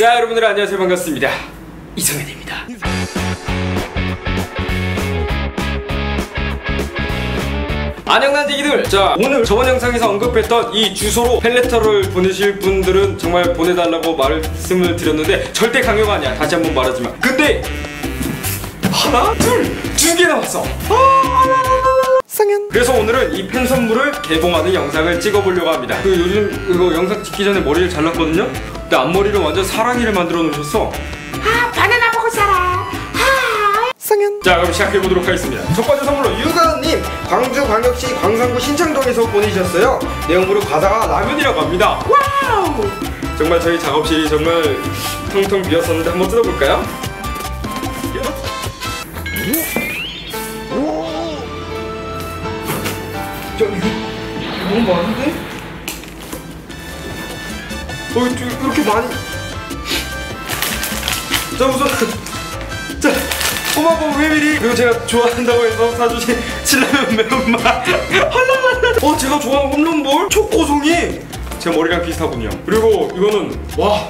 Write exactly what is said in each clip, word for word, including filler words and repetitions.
자, 여러분들 안녕하세요. 반갑습니다. 이성현입니다. 안녕난지기들! 자, 오늘 저번 영상에서 언급했던 이 주소로 펠레터를 보내실 분들은 정말 보내달라고 말씀을 드렸는데 절대 강요가 아니야. 다시 한번 말하지만. 근데 하나, 둘, 두 개 나왔어. 상현. 그래서 오늘은 이 팬 선물을 개봉하는 영상을 찍어보려고 합니다. 그 요즘 이거 영상 찍기 전에 머리를 잘랐거든요? 근데 앞머리를 완전 사랑이를 만들어 놓으셨어. 아, 바나나 먹을 사람. 아, 상현. 자, 그럼 시작해보도록 하겠습니다. 첫 번째 선물로 유가은님, 광주광역시 광산구 신창동에서 보내주셨어요. 내용물은 과자와 라면이라고 합니다. 와우. 정말 저희 작업실이 정말 텅텅 비었었는데 한번 뜯어볼까요? 저 이거 너무 많은데? 어, 이렇게 많이. 자, 우선 자, 꼬마꼬마 회밀이, 그리고 제가 좋아한다고 해서 사주신 신라면 매운맛. 헐랄랄라. 어, 제가 좋아하는 홈런볼 초코송이. 제 머리랑 비슷하군요. 그리고 이거는 와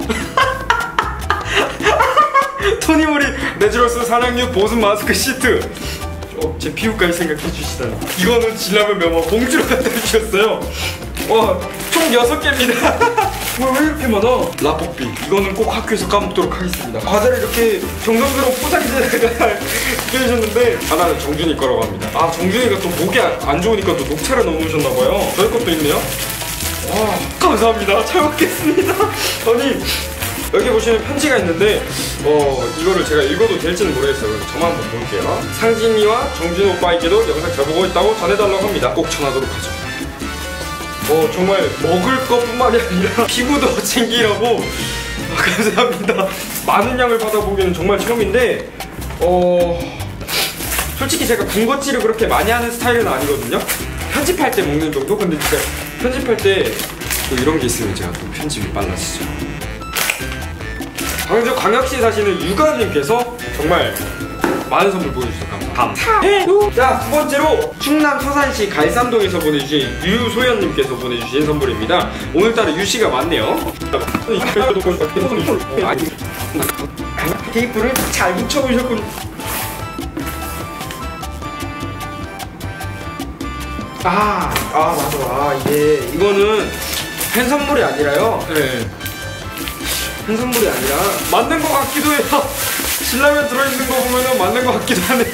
토니모리 내추럴스 산악류 보습 마스크 시트. 어, 제 피부까지 생각해 주시다니. 이거는 진라면 명화 봉지로 갖다 주셨어요. 와, 총 여섯 개입니다. 왜, 왜 이렇게 많아? 라볶비. 이거는 꼭 학교에서 까먹도록 하겠습니다. 과자를 이렇게 정성스러운 포장지에다가 끼우셨는데 하나는 정준이 거라고 합니다. 아, 정준이가 또 목이 안 좋으니까 또 녹차를 넣어놓으셨나봐요. 저희 것도 있네요. 와, 감사합니다. 잘 먹겠습니다. 아니, 여기 보시면 편지가 있는데 어 이거를 제가 읽어도 될지는 모르겠어요. 저만 한번 볼게요. 상진이와 정준 오빠에게도 영상 잘 보고 있다고 전해달라고 합니다. 꼭 전하도록 하죠. 어 정말 먹을 것뿐만이 아니라 피부도 챙기라고. 어, 감사합니다. 많은 양을 받아보기는 정말 처음인데 어 솔직히 제가 군것질을 그렇게 많이 하는 스타일은 아니거든요. 편집할 때 먹는 정도? 근데 진짜 편집할 때 또 이런 게 있으면 제가 또 편집이 빨라지죠. 광주 광역시 사시는 유가님께서 정말 많은 선물 보내주셔서 감사합니다. 자, 두 번째로 충남 서산시 갈산동에서 보내주신 유소연님께서 보내주신 선물입니다. 오늘따라 유씨가 많네요. 테이프를 잘 붙여보셨군요. 아, 아 맞아. 아, 이게 이거는 팬 선물이 아니라요. 네. 팬 선물이 아니라 맞는 것 같기도 해요. 신라면 들어있는 거 보면은 맞는 것 같기도 하네요.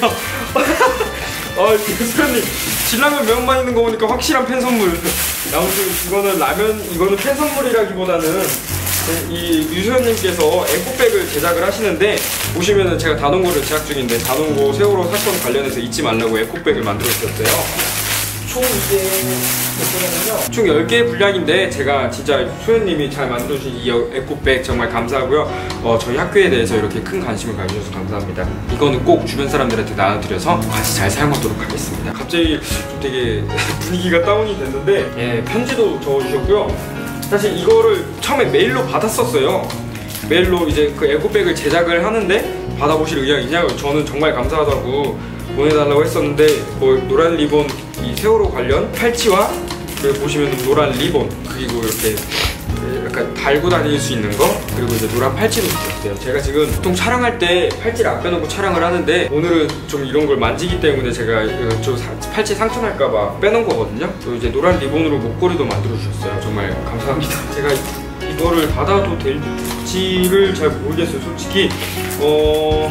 아, 유소연님, 신라면 매운맛 있는 거 보니까 확실한 팬 선물. 아무튼 이거는 라면, 이거는 팬 선물이라기보다는 이 유소연님께서 에코백을 제작을 하시는데 보시면은 제가 다농고를 제작 중인데 다농고 세월호 사건 관련해서 잊지 말라고 에코백을 만들어 주셨어요. 총 이게 몇 개냐면요, 총 열 개의 분량인데 제가 진짜 소연님이 잘 만들어주신 이 에코백 정말 감사하고요. 어, 저희 학교에 대해서 이렇게 큰 관심을 가져주셔서 감사합니다. 이거는 꼭 주변 사람들한테 나눠드려서 같이 잘 사용하도록 하겠습니다. 갑자기 좀 되게 분위기가 다운이 됐는데 예, 편지도 적어주셨고요. 사실 이거를 처음에 메일로 받았었어요. 메일로 이제 그 에코백을 제작을 하는데 받아보실 의향 있냐고 저는 정말 감사하다고 보내달라고 했었는데 뭐 노란 리본, 이 세월호 관련 팔찌와 그리고 보시면 노란 리본, 그리고 이렇게 약간 달고 다닐 수 있는 거, 그리고 이제 노란 팔찌도 주셨어요. 제가 지금 보통 촬영할 때 팔찌를 안 빼놓고 촬영을 하는데 오늘은 좀 이런 걸 만지기 때문에 제가 저 팔찌 상처날까봐 빼놓은 거거든요. 또 이제 노란 리본으로 목걸이도 만들어 주셨어요. 정말 감사합니다. 제가 이거를 받아도 될지를 잘 모르겠어요, 솔직히. 어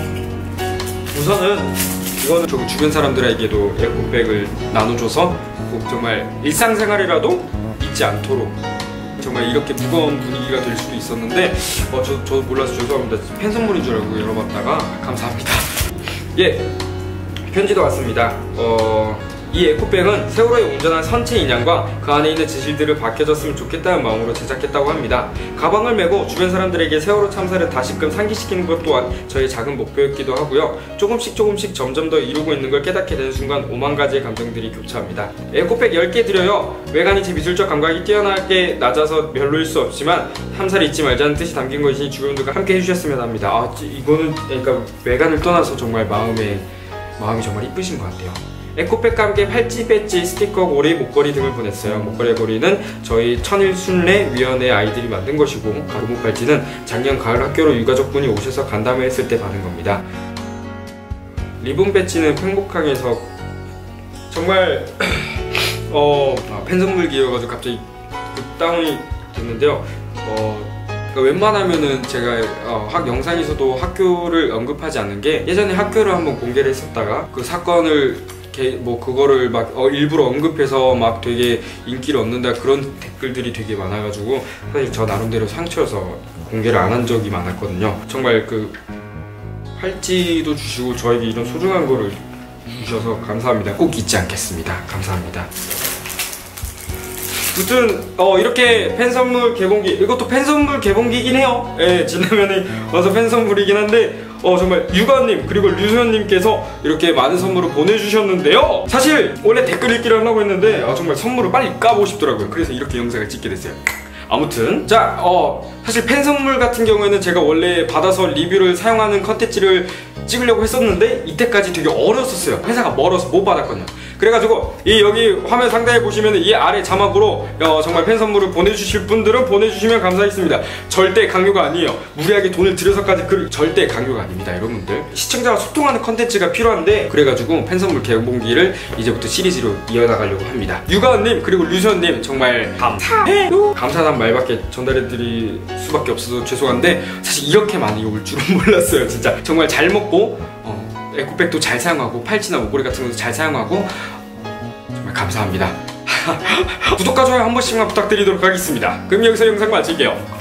우선은 이거는 저 주변 사람들에게도 에코백을 나눠줘서 꼭 정말 일상생활이라도 잊지 않도록, 정말 이렇게 무거운 분위기가 될 수도 있었는데 어, 저, 저도 몰라서 죄송합니다. 팬 선물인 줄 알고 열어봤다가 감사합니다. 예, 편지도 왔습니다. 어, 이 에코백은 세월호에 운전한 선체 인양과 그 안에 있는 지실들을 밝혀졌으면 좋겠다는 마음으로 제작했다고 합니다. 가방을 메고 주변 사람들에게 세월호 참사를 다시금 상기시키는 것 또한 저의 작은 목표였기도 하고요. 조금씩 조금씩 점점 더 이루고 있는 걸 깨닫게 되는 순간 오만 가지의 감정들이 교차합니다. 에코백 열 개 드려요. 외관이 제 미술적 감각이 뛰어나게 낮아서 별로일 수 없지만 참사를 잊지 말자는 뜻이 담긴 것이니 주변 분들과 함께 해주셨으면 합니다. 아, 이거는 그러니까 외관을 떠나서 정말 마음에 마음이 정말 이쁘신 것 같아요. 에코백과 함께 팔찌, 배지, 스티커, 고리, 목걸이 등을 보냈어요. 목걸이 고리는 저희 천일순례위원회 아이들이 만든 것이고, 고무 팔찌는 작년 가을 학교로 유가족분이 오셔서 간담회 했을 때 받은 겁니다. 리본 배지는 팽목항에서 정말 어 아, 팬선물 기여가지고 갑자기 다운이 됐는데요. 어 그러니까 웬만하면은 제가 어, 학 영상에서도 학교를 언급하지 않는 게, 예전에 학교를 한번 공개를 했었다가 그 사건을 게, 뭐 그거를 막 어, 일부러 언급해서 막 되게 인기를 얻는다 그런 댓글들이 되게 많아가지고 사실 저 나름대로 상처여서 공개를 안 한 적이 많았거든요. 정말 그 팔찌도 주시고 저에게 이런 소중한 거를 주셔서 감사합니다. 꼭 잊지 않겠습니다. 감사합니다. 아무튼 어 이렇게 팬선물 개봉기, 이것도 팬선물 개봉기이긴 해요. 예, 지난번에 와서 팬선물이긴 한데 어 정말 유가님 그리고 류소연님께서 이렇게 많은 선물을 보내주셨는데요. 사실 원래 댓글 읽기를 하려고 했는데 아, 정말 선물을 빨리 까보고 싶더라고요. 그래서 이렇게 영상을 찍게 됐어요. 아무튼 자, 어 사실 팬선물 같은 경우에는 제가 원래 받아서 리뷰를 사용하는 컨텐츠를 찍으려고 했었는데 이때까지 되게 어려웠었어요. 회사가 멀어서 못 받았거든요. 그래가지고 이 여기 화면 상단에 보시면 이 아래 자막으로 어, 정말 팬선물을 보내주실 분들은 보내주시면 감사하겠습니다. 절대 강요가 아니에요. 무리하게 돈을 들여서까지 그 절대 강요가 아닙니다. 여러분들 시청자와 소통하는 컨텐츠가 필요한데, 그래가지고 팬선물 개봉기를 이제부터 시리즈로 이어나가려고 합니다. 유가은님 그리고 류선님 정말 감사해요. 감사한 말밖에 전달해드릴 수밖에 없어서 죄송한데, 사실 이렇게 많이 올 줄은 몰랐어요. 진짜 정말 잘 먹고 어, 에코백도 잘 사용하고 팔찌나 목걸이 같은 것도 잘 사용하고 정말 감사합니다. 구독과 좋아요 한 번씩만 부탁드리도록 하겠습니다. 그럼 여기서 영상 마칠게요.